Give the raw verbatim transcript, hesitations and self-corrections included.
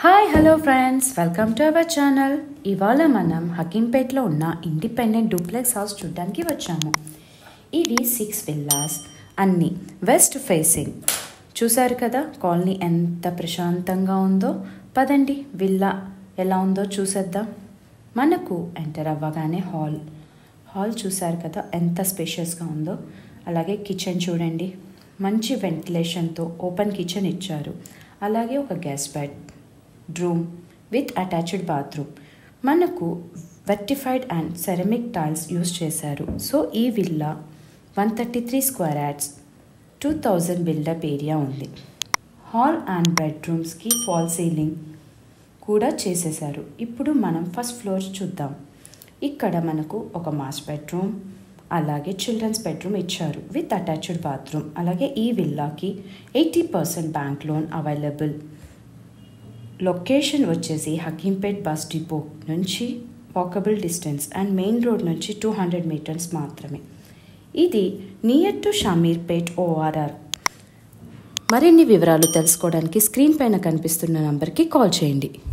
Hi hello friends, welcome to our channel. ఇవాళ మనం హకీంపేట్లో ఉన్న ఇండిపెండెంట్ డూప్లెక్స్ హౌస్ చూడడానికి వచ్చాము. ఇవి సిక్స్ విల్లాస్, అన్నీ వెస్ట్ ఫేసింగ్. చూసారు కదా కాలనీ ఎంత ప్రశాంతంగా ఉందో. పదండి విల్లా ఎలా ఉందో చూసేద్దాం. మనకు ఎంటర్ అవ్వగానే హాల్ హాల్ చూసారు కదా ఎంత స్పేషియస్గా ఉందో. అలాగే కిచెన్ చూడండి, మంచి వెంటిలేషన్తో ఓపెన్ కిచెన్ ఇచ్చారు. అలాగే ఒక guest bedroom with attached bathroom. మనకు vitrified and ceramic tiles use చేశారు. సో ఈ villa one thirty three square yards two thousand built up area ఉంది. హాల్ అండ్ బెడ్రూమ్స్కి ఫాల్ సీలింగ్ కూడా చేసేసారు. ఇప్పుడు మనం ఫస్ట్ ఫ్లోర్ చూద్దాం. ఇక్కడ మనకు ఒక మాస్టర్ బెడ్రూమ్, అలాగే చిల్డ్రన్స్ బెడ్రూమ్ ఇచ్చారు విత్ అటాచ్డ్ బాత్రూమ్. అలాగే ఈ విల్లాకి eighty percent bank loan available. Location వచ్చేసి హకీంపేట్ బస్ డిపో నుంచి walkable distance and main road నుంచి టూ హండ్రెడ్ మీటర్స్ మాత్రమే. ఇది నియర్ టు షామీర్పేట్ ఓఆర్ఆర్. మరిన్ని వివరాలు తెలుసుకోవడానికి స్క్రీన్ పైన కనిపిస్తున్న నంబర్కి కాల్ చేయండి.